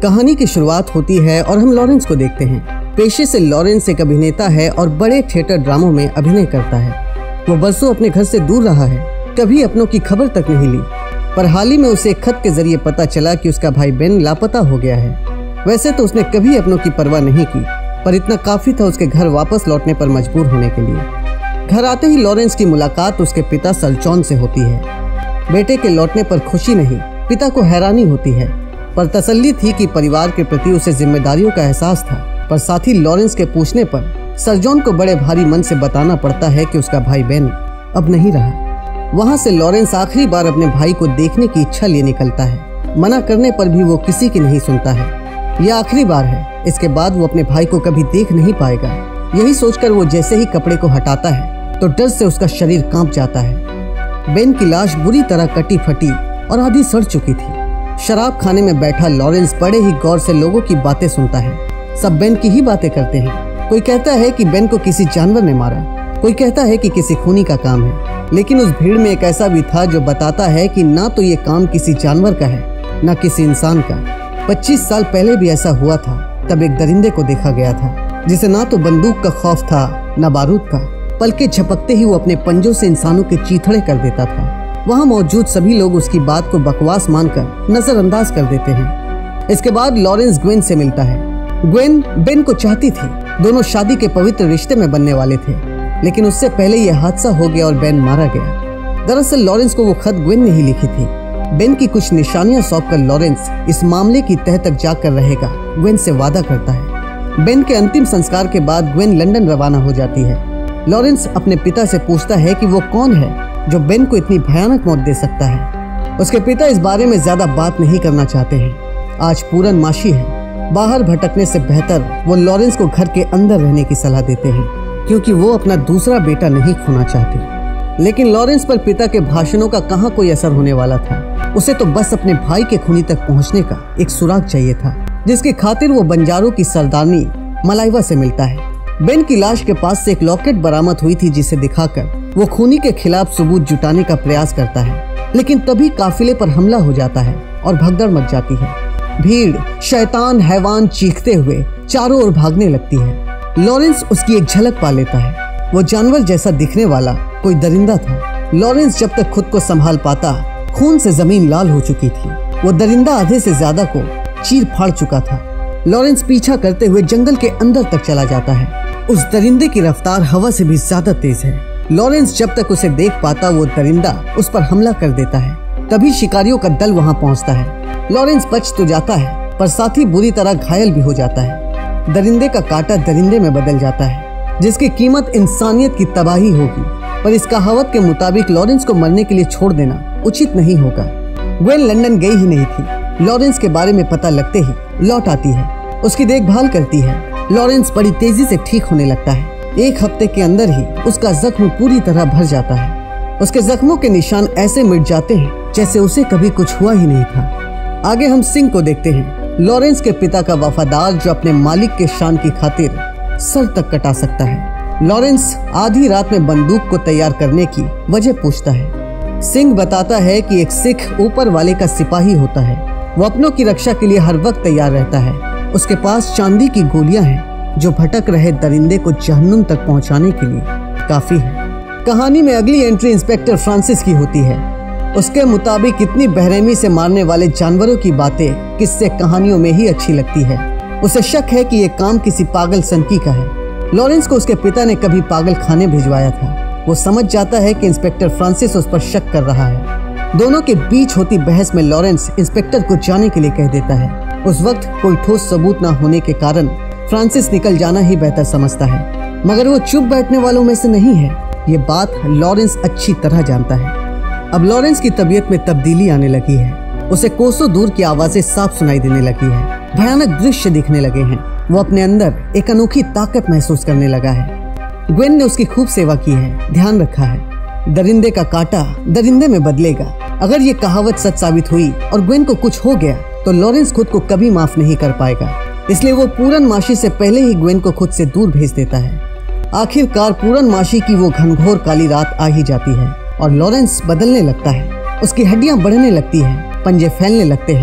कहानी की शुरुआत होती है और हम लॉरेंस को देखते हैं। पेशे से लॉरेंस एक अभिनेता है और बड़े थिएटर ड्रामों में अभिनय करता है। वो बरसों अपने घर से दूर रहा है, कभी अपनों की खबर तक नहीं ली, पर हाल ही में उसे एक खत के जरिए पता चला कि उसका भाई बेन लापता हो गया है। वैसे तो उसने कभी अपनों की परवाह नहीं की, पर इतना काफी था उसके घर वापस लौटने पर मजबूर होने के लिए। घर आते ही लॉरेंस की मुलाकात उसके पिता सलचॉन से होती है। बेटे के लौटने पर खुशी नहीं, पिता को हैरानी होती है, पर तसल्ली थी कि परिवार के प्रति उसे जिम्मेदारियों का एहसास था। पर साथ ही लॉरेंस के पूछने पर सलजॉन को बड़े भारी मन से बताना पड़ता है कि उसका भाई बेन अब नहीं रहा। वहाँ से लॉरेंस आखिरी बार अपने भाई को देखने की इच्छा लिए निकलता है। मना करने पर भी वो किसी की नहीं सुनता है। यह आखिरी बार है, इसके बाद वो अपने भाई को कभी देख नहीं पाएगा। यही सोचकर वो जैसे ही कपड़े को हटाता है तो डर से उसका शरीर कांप जाता है। बेन की लाश बुरी तरह कटी फटी और आधी सड़ चुकी थी। शराब खाने में बैठा लॉरेंस बड़े ही गौर से लोगों की बातें सुनता है। सब बेन की ही बातें करते हैं। कोई कहता है कि बेन को किसी जानवर ने मारा, कोई कहता है कि किसी खूनी का काम है, लेकिन उस भीड़ में एक ऐसा भी था जो बताता है कि ना तो ये काम किसी जानवर का है ना किसी इंसान का। 25 साल पहले भी ऐसा हुआ था। तब एक दरिंदे को देखा गया था जिसे ना तो बंदूक का खौफ था न बारूद का। पलके झपकते ही वो अपने पंजों से इंसानों के चीथड़े कर देता था। वहाँ मौजूद सभी लोग उसकी बात को बकवास मानकर नजरअंदाज कर देते हैं। इसके बाद लॉरेंस ग्वेन से मिलता है। ग्वेन बेन को चाहती थी, दोनों शादी के पवित्र रिश्ते में बनने वाले थे, लेकिन उससे पहले यह हादसा हो गया और बेन मारा गया। दरअसल लॉरेंस को वो खत ग्वेन ने ही लिखी थी। बेन की कुछ निशानियां सौंपकर लॉरेंस इस मामले की तह तक जाकर रहेगा, ग्वेन से वादा करता है। बेन के अंतिम संस्कार के बाद ग्वेन लंदन रवाना हो जाती है। लॉरेंस अपने पिता से पूछता है कि वो कौन है जो बेन को इतनी भयानक मौत दे सकता है। उसके पिता इस बारे में ज्यादा बात नहीं करना चाहते हैं। आज पूर्णमासी है, बाहर भटकने से बेहतर वो लॉरेंस को घर के अंदर रहने की सलाह देते हैं, क्योंकि वो अपना दूसरा बेटा नहीं खोना चाहते। लेकिन लॉरेंस पर पिता के भाषणों का कहाँ कोई असर होने वाला था। उसे तो बस अपने भाई के खूनी तक पहुँचने का एक सुराग चाहिए था, जिसकी खातिर वो बंजारों की सरदारनी मलाइवा से मिलता है। बेन की लाश के पास से एक लॉकेट बरामद हुई थी, जिसे दिखाकर वो खूनी के खिलाफ सबूत जुटाने का प्रयास करता है। लेकिन तभी काफिले पर हमला हो जाता है और भगदड़ मच जाती है। भीड़, शैतान, हैवान चीखते हुए चारों ओर भागने लगती है। लॉरेंस उसकी एक झलक पा लेता है। वो जानवर जैसा दिखने वाला कोई दरिंदा था। लॉरेंस जब तक खुद को संभाल पाता, खून से जमीन लाल हो चुकी थी। वो दरिंदा आधे से ज्यादा को चीर फाड़ चुका था। लॉरेंस पीछा करते हुए जंगल के अंदर तक चला जाता है। उस दरिंदे की रफ्तार हवा से भी ज्यादा तेज है। लॉरेंस जब तक उसे देख पाता, वो दरिंदा उस पर हमला कर देता है। तभी शिकारियों का दल वहाँ पहुँचता है। लॉरेंस बच तो जाता है, पर साथ ही बुरी तरह घायल भी हो जाता है। दरिंदे का कांटा दरिंदे में बदल जाता है, जिसकी कीमत इंसानियत की तबाही होगी। पर इस कहावत के मुताबिक लॉरेंस को मरने के लिए छोड़ देना उचित नहीं होगा। ग्वेन लंदन गई ही नहीं थी। लॉरेंस के बारे में पता लगते ही लौट आती है, उसकी देखभाल करती है। लॉरेंस बड़ी तेजी से ठीक होने लगता है। 1 हफ्ते के अंदर ही उसका जख्म पूरी तरह भर जाता है। उसके जख्मों के निशान ऐसे मिट जाते हैं जैसे उसे कभी कुछ हुआ ही नहीं था। आगे हम सिंह को देखते हैं, लॉरेंस के पिता का वफादार, जो अपने मालिक के शान की खातिर सर तक कटा सकता है। लॉरेंस आधी रात में बंदूक को तैयार करने की वजह पूछता है। सिंह बताता है कि एक सिख ऊपर वाले का सिपाही होता है। वो अपनों की रक्षा के लिए हर वक्त तैयार रहता है। उसके पास चांदी की गोलियां हैं जो भटक रहे दरिंदे को जहन्नुम तक पहुंचाने के लिए काफी है। कहानी में अगली एंट्री इंस्पेक्टर फ्रांसिस की होती है। उसके मुताबिक इतनी बेरहमी से मारने वाले जानवरों की बातें किस्से कहानियों में ही अच्छी लगती है। उसे शक है कि ये काम किसी पागल सनकी का है। लॉरेंस को उसके पिता ने कभी पागल खाने भिजवाया था। वो समझ जाता है कि इंस्पेक्टर फ्रांसिस उस पर शक कर रहा है। दोनों के बीच होती बहस में लॉरेंस इंस्पेक्टर को जाने के लिए कह देता है। उस वक्त कोई ठोस सबूत न होने के कारण फ्रांसिस निकल जाना ही बेहतर समझता है, मगर वो चुप बैठने वालों में से नहीं है। ये बात लॉरेंस अच्छी तरह जानता है। अब लॉरेंस की तबीयत में तब्दीली आने लगी है। उसे कोसों दूर की आवाजें साफ सुनाई देने लगी है। भयानक दृश्य दिखने लगे हैं। वो अपने अंदर एक अनोखी ताकत महसूस करने लगा है। ग्वेन ने उसकी खूब सेवा की है, ध्यान रखा है। दरिंदे का कांटा दरिंदे में बदलेगा। अगर ये कहावत सच साबित हुई और ग्वेन को कुछ हो गया तो लॉरेंस खुद को कभी माफ नहीं कर पाएगा। इसलिए वो पूर्णमासी से पहले ही ग्वेन को खुद से दूर भेज देता है। आखिरकार पूर्णमासी की वो घनघोर काली रात आ ही जाती है और लॉरेंस बदलने लगता है। उसकी हड्डियां बढ़ने लगती हैं, पंजे फैलने लगते हैं,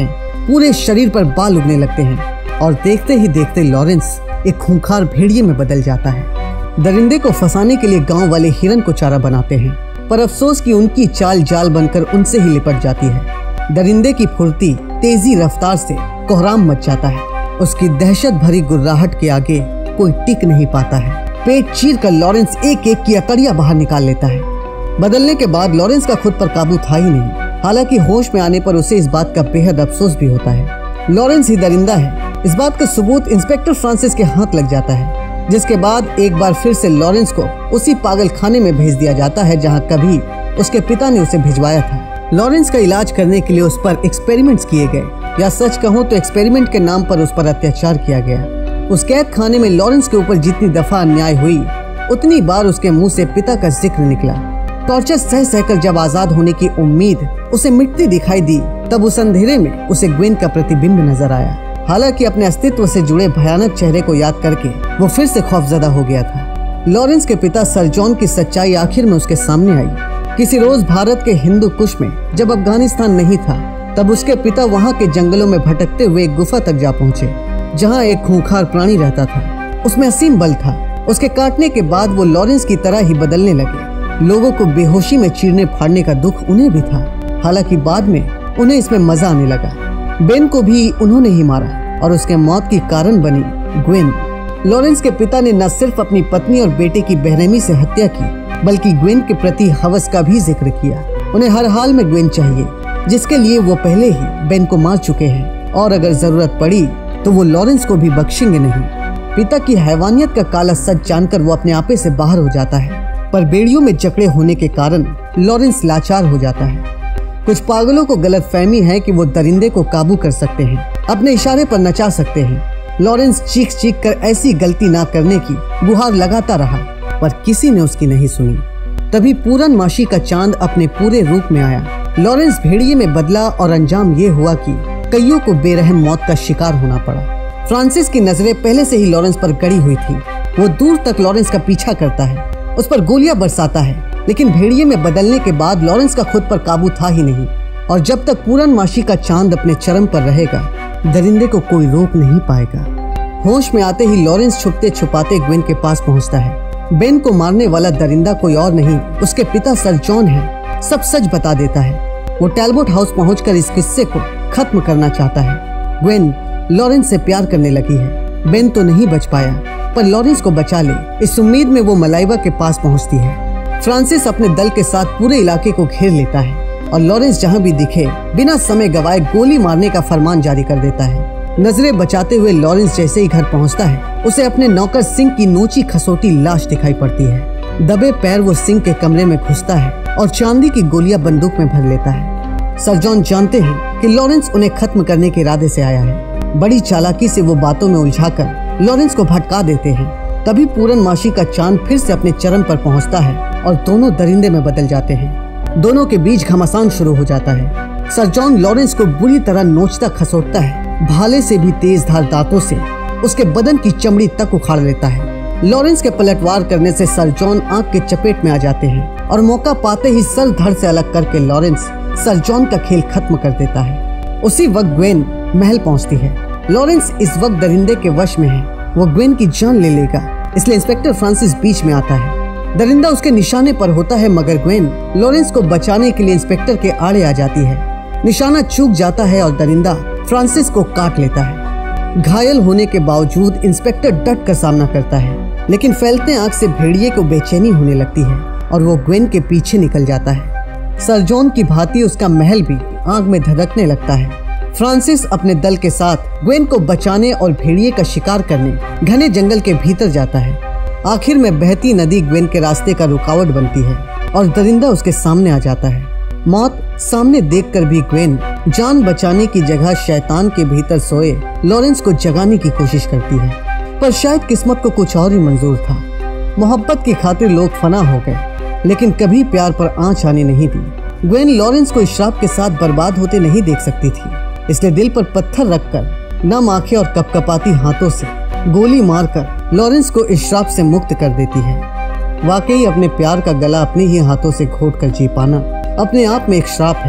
पूरे शरीर पर बाल उगने लगते हैं और देखते ही देखते लॉरेंस एक खूंखार भेड़िए में बदल जाता है। दरिंदे को फंसाने के लिए गांव वाले हिरन को चारा बनाते हैं, पर अफसोस कि उनकी चाल जाल बनकर उनसे ही लिपट जाती है। दरिंदे की फुर्ती तेजी रफ्तार से कोहराम मच जाता है। उसकी दहशत भरी गुर्राहट के आगे कोई टिक नहीं पाता है। पेट चीर कर लॉरेंस एक एक की अकड़ियां बाहर निकाल लेता है। बदलने के बाद लॉरेंस का खुद पर काबू था ही नहीं। हालांकि होश में आने पर उसे इस बात का बेहद अफसोस भी होता है। लॉरेंस ही दरिंदा है, इस बात का सबूत इंस्पेक्टर फ्रांसिस के हाथ लग जाता है, जिसके बाद एक बार फिर से लॉरेंस को उसी पागल खाने में भेज दिया जाता है जहां कभी उसके पिता ने उसे भिजवाया था। लॉरेंस का इलाज करने के लिए उस पर एक्सपेरिमेंट्स किए गए, या सच कहूँ तो एक्सपेरिमेंट के नाम पर उस पर अत्याचार किया गया। उस कैद खाने में लॉरेंस के ऊपर जितनी दफा अन्याय हुई, उतनी बार उसके मुंह से पिता का जिक्र निकला। टॉर्चर सह सहकर जब आजाद होने की उम्मीद उसे मिटती दिखाई दी, तब उस अंधेरे में उसे ग्वेन का प्रतिबिंब नजर आया। हालांकि अपने अस्तित्व से जुड़े भयानक चेहरे को याद करके वो फिर से खौफजदा हो गया था। लॉरेंस के पिता सर जॉन की सच्चाई आखिर में उसके सामने आई। किसी रोज भारत के हिंदू कुश में जब अफगानिस्तान नहीं था, तब उसके पिता वहाँ के जंगलों में भटकते हुए एक गुफा तक जा पहुँचे, जहाँ एक खूंखार प्राणी रहता था। उसमें असीम बल था। उसके काटने के बाद वो लॉरेंस की तरह ही बदलने लगे। लोगों को बेहोशी में चीरने फाड़ने का दुख उन्हें भी था। हालांकि बाद में उन्हें इसमें मजा आने लगा। बेन को भी उन्होंने ही मारा और उसके मौत की कारण बनी ग्वेन। लॉरेंस के पिता ने न सिर्फ अपनी पत्नी और बेटे की बेरहमी से हत्या की, बल्कि ग्वेन के प्रति हवस का भी जिक्र किया। उन्हें हर हाल में ग्वेन चाहिए, जिसके लिए वो पहले ही बेन को मार चुके हैं, और अगर जरूरत पड़ी तो वो लॉरेंस को भी बख्शेंगे नहीं। पिता की हैवानियत का काला सच जानकर वो अपने आपे से बाहर हो जाता है, पर बेड़ियों में जकड़े होने के कारण लॉरेंस लाचार हो जाता है। कुछ पागलों को गलतफहमी है कि वो दरिंदे को काबू कर सकते हैं, अपने इशारे पर नचा सकते हैं। लॉरेंस चीख चीख कर ऐसी गलती ना करने की गुहार लगाता रहा, पर किसी ने उसकी नहीं सुनी। तभी पूरनमासी का चांद अपने पूरे रूप में आया। लॉरेंस भेड़िए में बदला और अंजाम ये हुआ कि कईयों को बेरहम मौत का शिकार होना पड़ा। फ्रांसिस की नजरें पहले से ही लॉरेंस पर गड़ी हुई थी। वो दूर तक लॉरेंस का पीछा करता है, उस पर गोलियां बरसाता है, लेकिन भेड़िए में बदलने के बाद लॉरेंस का खुद पर काबू था ही नहीं। और जब तक पूरनमासी का चांद अपने चरम पर रहेगा, दरिंदे को कोई रोक नहीं पाएगा। होश में आते ही लॉरेंस छुपते छुपाते ग्वेन के पास पहुंचता है। बेन को मारने वाला दरिंदा कोई और नहीं, उसके पिता सर जॉन है। सब सच बता देता है। वो टैलबोट हाउस पहुंचकर इस किस्से को खत्म करना चाहता है। ग्वेन लॉरेंस से प्यार करने लगी है। बेन तो नहीं बच पाया, पर लॉरेंस को बचा ले, इस उम्मीद में वो मलाइवा के पास पहुंचती है। फ्रांसिस अपने दल के साथ पूरे इलाके को घेर लेता है और लॉरेंस जहां भी दिखे बिना समय गवाए गोली मारने का फरमान जारी कर देता है। नजरें बचाते हुए लॉरेंस जैसे ही घर पहुंचता है, उसे अपने नौकर सिंह की नोची खसोटी लाश दिखाई पड़ती है। दबे पैर वो सिंह के कमरे में घुसता है और चांदी की गोलियां बंदूक में भर लेता है। सर जॉन जानते हैं कि लॉरेंस उन्हें खत्म करने के इरादे से आया है। बड़ी चालाकी से वो बातों में उलझाकर लॉरेंस को भटका देते हैं। तभी पूरनमासी का चांद फिर से अपने चरम पर पहुंचता है और दोनों दरिंदे में बदल जाते हैं। दोनों के बीच घमासान शुरू हो जाता है। सर जॉन लॉरेंस को बुरी तरह नोचता खसोटता है। भाले से भी तेज धार दांतों से उसके बदन की चमड़ी तक उखाड़ लेता है। लॉरेंस के पलटवार करने से सर जॉन आंख के चपेट में आ जाते हैं और मौका पाते ही सर धड़ से अलग करके लॉरेंस सर जॉन का खेल खत्म कर देता है। उसी वक्त ग्वेन महल पहुंचती है। लॉरेंस इस वक्त दरिंदे के वश में है। वो ग्वेन की जान ले लेगा, इसलिए इंस्पेक्टर फ्रांसिस बीच में आता है। दरिंदा उसके निशाने पर होता है, मगर ग्वेन लॉरेंस को बचाने के लिए इंस्पेक्टर के आड़े आ जाती है। निशाना चूक जाता है और दरिंदा फ्रांसिस को काट लेता है। घायल होने के बावजूद इंस्पेक्टर डट कर सामना करता है, लेकिन फैलते आंख से भेड़िए को बेचैनी होने लगती है और वो ग्वेन के पीछे निकल जाता है। सर जॉन की भांति उसका महल भी आग में धधकने लगता है। फ्रांसिस अपने दल के साथ ग्वेन को बचाने और भेड़िए का शिकार करने घने जंगल के भीतर जाता है। आखिर में बहती नदी ग्वेन के रास्ते का रुकावट बनती है और दरिंदा उसके सामने आ जाता है। मौत सामने देखकर भी ग्वेन जान बचाने की जगह शैतान के भीतर सोए लॉरेंस को जगाने की कोशिश करती है, पर शायद किस्मत को कुछ और ही मंजूर था। मोहब्बत की खातिर लोग फना हो गए, लेकिन कभी प्यार पर आंच आने नहीं दी। ग्वेन लॉरेंस को इस श्राप के साथ बर्बाद होते नहीं देख सकती थी, इसलिए दिल पर पत्थर रखकर नम आंखें और कपकपाती हाथों से गोली मारकर लॉरेंस को इस श्राप से मुक्त कर देती है। वाकई अपने प्यार का गला अपने ही हाथों से घोट कर जी पाना अपने आप में एक श्राप है।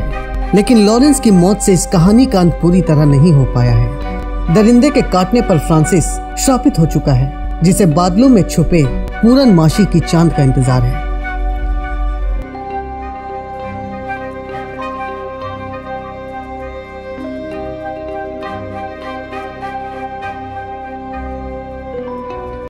लेकिन लॉरेंस की मौत से इस कहानी का अंत पूरी तरह नहीं हो पाया है। दरिंदे के काटने पर फ्रांसिस श्रापित हो चुका है, जिसे बादलों में छुपे पूरनमासी की चांद का इंतजार है।